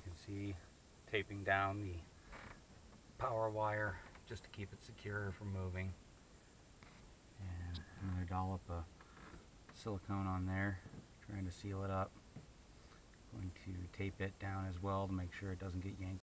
can see taping down the power wire just to keep it secure from moving. And I'm going to dollop a silicone on there, trying to seal it up. Going to tape it down as well to make sure it doesn't get yanked